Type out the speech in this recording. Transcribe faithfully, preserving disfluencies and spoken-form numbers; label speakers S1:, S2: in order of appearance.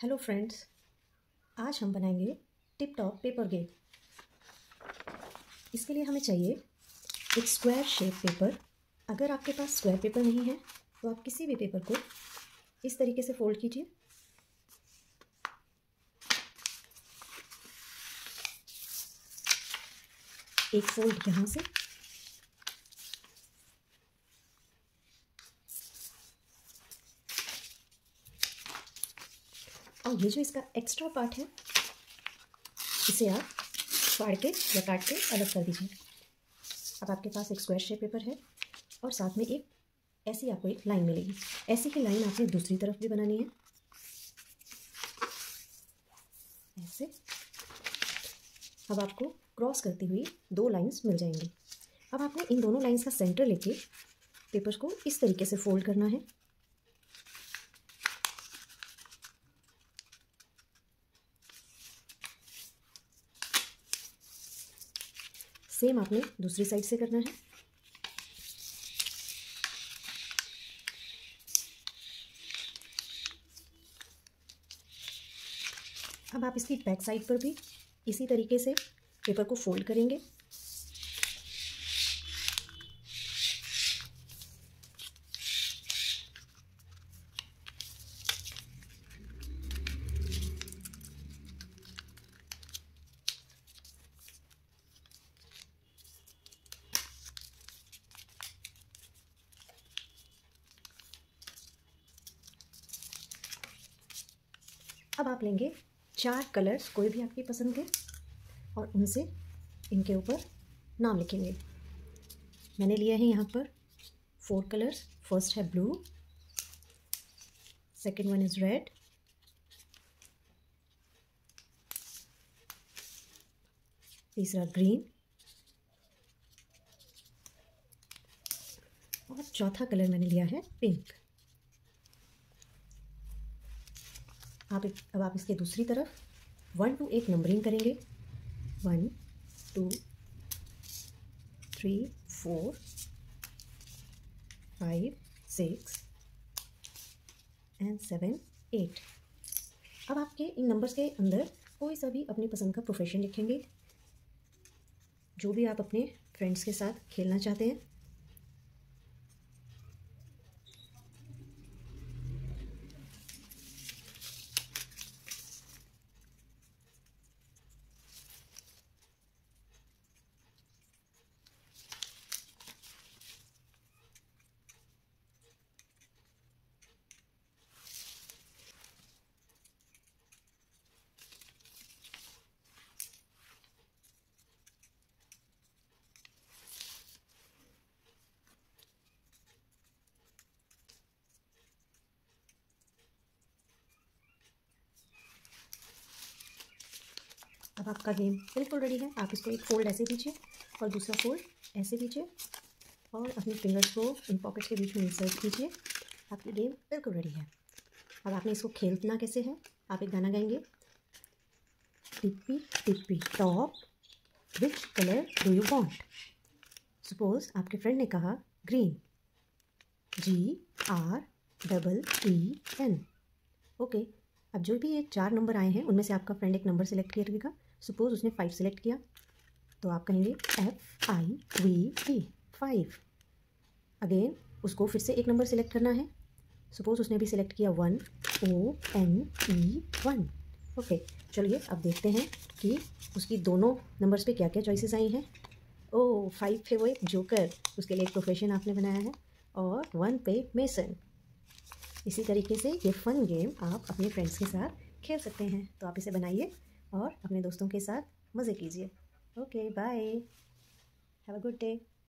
S1: Hello friends, आज हम बनाएंगे टिप टॉप पेपर गेम। इसके लिए हमें चाहिए एक स्क्वायर शेप पेपर। अगर आपके पास स्क्वायर पेपर नहीं है तो आप किसी भी पेपर को इस तरीके से फोल्ड कीजिए। एक फोल्ड यहाँ से और ये जो इसका एक्स्ट्रा पार्ट है इसे आप फाड़ के या काट के अलग कर दीजिए। अब आपके पास एक स्क्वायर शेप पेपर है और साथ में एक ऐसी आपको एक लाइन मिलेगी। ऐसी ही लाइन आपने दूसरी तरफ भी बनानी है, ऐसे। अब आपको क्रॉस करती हुई दो लाइंस मिल जाएंगी। अब आपने इन दोनों लाइंस का सेंटर लेके पेपर को इस तरीके से फोल्ड करना है। सेम आपने दूसरी साइड से करना है। अब आप इसकी बैक साइड पर भी इसी तरीके से पेपर को फोल्ड करेंगे। अब आप लेंगे चार कलर्स, कोई भी आपकी पसंद के, और उनसे इनके ऊपर नाम लिखेंगे। मैंने लिया है यहाँ पर फोर कलर्स। फर्स्ट है blue, second one is red, तीसरा ग्रीन और चौथा कलर मैंने लिया है पिंक। आप अब आप इसके दूसरी तरफ वन टू एट नंबरिंग करेंगे। One two three four five six and seven eight. अब आपके इन नंबर्स के अंदर कोई सा भी अपनी पसंद का प्रोफेशन लिखेंगे, जो भी आप अपने फ्रेंड्स के साथ खेलना चाहते हैं। अब आपका गेम बिल्कुल रेडी है। आप इसको एक फोल्ड ऐसे दीजिए और दूसरा फोल्ड ऐसे दीजिए और अपने फिंगर्स को इन पॉकेट्स के बीच में इंसर्ट कीजिए। आपकी गेम बिल्कुल रेडी है। अब आपने इसको खेलना कैसे है, आप एक गाना गाएंगे। Tippy tippy top which colour do you want. Suppose आपके फ्रेंड ने कहा green, G R double E N. Okay, अब जो भी ये चार नंबर आए हैं उनमें से आपका फ्रेंड एक नंबर सेलेक्ट करेगा। सपोज उसने फाइव सेलेक्ट किया तो आप कहेंगे F I V E, five. Again उसको फिर से एक नंबर सेलेक्ट करना है। सपोज उसने भी सेलेक्ट किया one, O N E one. Okay, चलिए अब देखते हैं कि उसकी दोनों नंबर्स पे क्या क्या चॉइसेस आई हैं। ओ, फाइव पे वो एक जोकर, उसके लिए एक प्रोफेशन आपने बनाया है, और वन पे मेसन। इसी तरीके से ये फ़न गेम आप अपने फ्रेंड्स के साथ खेल सकते हैं। तो आप इसे बनाइए और अपने दोस्तों के साथ मज़े कीजिए। Okay, bye, have a good day.